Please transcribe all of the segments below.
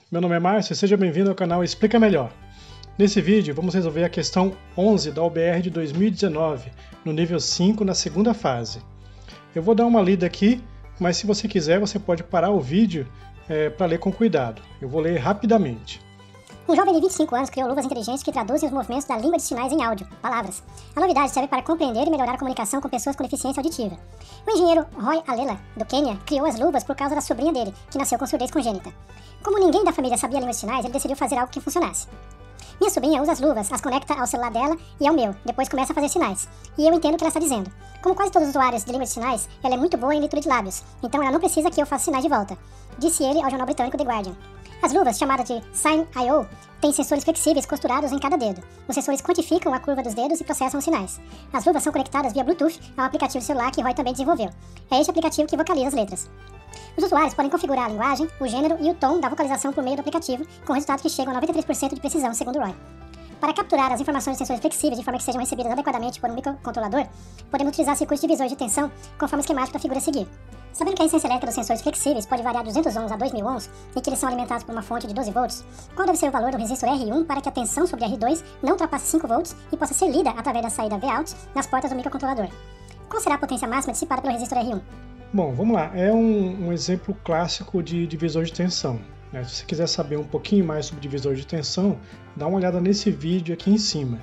Meu nome é Márcio e seja bem-vindo ao canal Explica Melhor. Nesse vídeo vamos resolver a questão 11 da OBR de 2019, no nível 5, na segunda fase. Eu vou dar uma lida aqui, mas se você quiser você pode parar o vídeo para ler com cuidado. Eu vou ler rapidamente. Um jovem de 25 anos criou luvas inteligentes que traduzem os movimentos da língua de sinais em áudio, palavras. A novidade serve para compreender e melhorar a comunicação com pessoas com deficiência auditiva. O engenheiro Roy Alela, do Quênia, criou as luvas por causa da sobrinha dele, que nasceu com surdez congênita. Como ninguém da família sabia a língua de sinais, ele decidiu fazer algo que funcionasse. Minha sobrinha usa as luvas, as conecta ao celular dela e ao meu, depois começa a fazer sinais. E eu entendo o que ela está dizendo. Como quase todos os usuários de língua de sinais, ela é muito boa em leitura de lábios, então ela não precisa que eu faça sinais de volta, disse ele ao jornal britânico The Guardian. As luvas, chamadas de Sign.io, têm sensores flexíveis costurados em cada dedo. Os sensores quantificam a curva dos dedos e processam os sinais. As luvas são conectadas via Bluetooth a um aplicativo de celular que Roy também desenvolveu. É este aplicativo que vocaliza as letras. Os usuários podem configurar a linguagem, o gênero e o tom da vocalização por meio do aplicativo, com resultados que chegam a 93% de precisão, segundo Roy. Para capturar as informações de sensores flexíveis de forma que sejam recebidas adequadamente por um microcontrolador, podemos utilizar circuitos divisores de tensão conforme o esquemático da figura a seguir. Sabendo que a resistência elétrica dos sensores flexíveis pode variar de 200 ohms a 2000 ohms e que eles são alimentados por uma fonte de 12 volts, qual deve ser o valor do resistor R1 para que a tensão sobre R2 não ultrapasse 5 volts e possa ser lida através da saída Vout nas portas do microcontrolador? Qual será a potência máxima dissipada pelo resistor R1? Bom, vamos lá. É um exemplo clássico de divisor de tensão. Se você quiser saber um pouquinho mais sobre divisor de tensão, dá uma olhada nesse vídeo aqui em cima.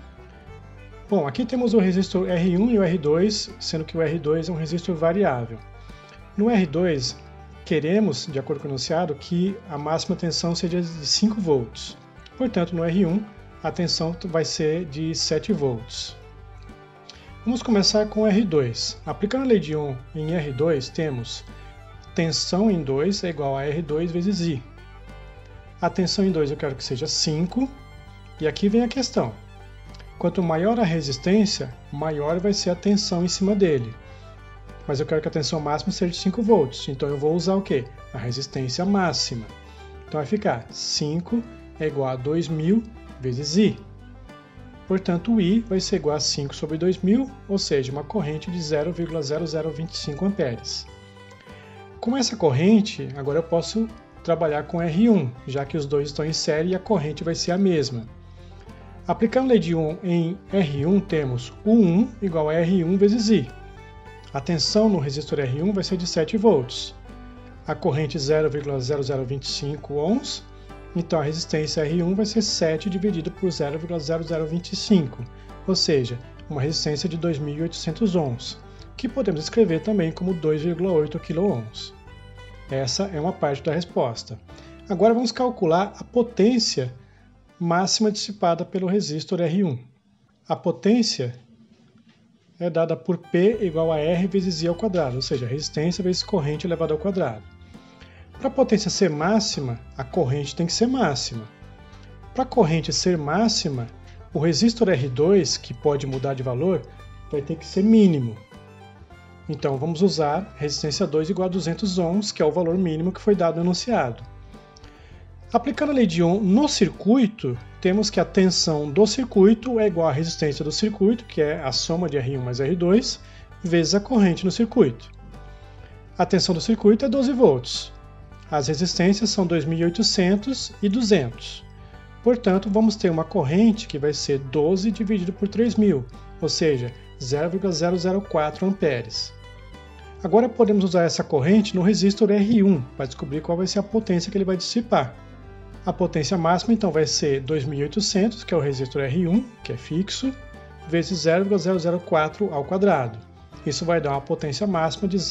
Bom, aqui temos o resistor R1 e o R2, sendo que o R2 é um resistor variável. No R2, queremos, de acordo com o enunciado, que a máxima tensão seja de 5 volts. Portanto, no R1, a tensão vai ser de 7 volts. Vamos começar com o R2. Aplicando a lei de Ohm em R2, temos tensão em 2 é igual a R2 vezes I. A tensão em 2 eu quero que seja 5, e aqui vem a questão. Quanto maior a resistência, maior vai ser a tensão em cima dele. Mas eu quero que a tensão máxima seja de 5 volts, então eu vou usar o quê? A resistência máxima. Então vai ficar 5 é igual a 2000 vezes I. Portanto, o I vai ser igual a 5 sobre 2000, ou seja, uma corrente de 0,0025 amperes. Com essa corrente, agora eu posso trabalhar com R1, já que os dois estão em série e a corrente vai ser a mesma. Aplicando a lei de Ohm em R1, temos U1 igual a R1 vezes I. A tensão no resistor R1 vai ser de 7 volts. A corrente 0,0025 ohms, então a resistência R1 vai ser 7 dividido por 0,0025, ou seja, uma resistência de 2.800 ohms, que podemos escrever também como 2,8 kΩ. Essa é uma parte da resposta. Agora vamos calcular a potência máxima dissipada pelo resistor R1. A potência é dada por P igual a R vezes I ao quadrado, ou seja, resistência vezes corrente elevado ao quadrado. Para a potência ser máxima, a corrente tem que ser máxima. Para a corrente ser máxima, o resistor R2, que pode mudar de valor, vai ter que ser mínimo. Então vamos usar resistência 2 igual a 200 ohms, que é o valor mínimo que foi dado no enunciado. Aplicando a lei de Ohm no circuito, temos que a tensão do circuito é igual à resistência do circuito, que é a soma de R1 mais R2, vezes a corrente no circuito. A tensão do circuito é 12 volts. As resistências são 2.800 e 200. Portanto, vamos ter uma corrente que vai ser 12 dividido por 3.000, ou seja, 0,004 amperes. Agora podemos usar essa corrente no resistor R1 para descobrir qual vai ser a potência que ele vai dissipar. A potência máxima então vai ser 2.800, que é o resistor R1, que é fixo, vezes 0,004 ao quadrado. Isso vai dar uma potência máxima de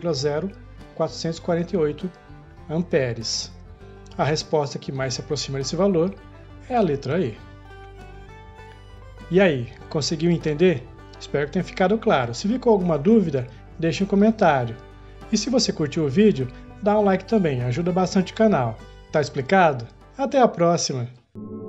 0,0448 amperes. A resposta que mais se aproxima desse valor é a letra E. E aí, conseguiu entender? Espero que tenha ficado claro. Se ficou alguma dúvida, deixe um comentário. E se você curtiu o vídeo, dá um like também, ajuda bastante o canal. Tá explicado? Até a próxima!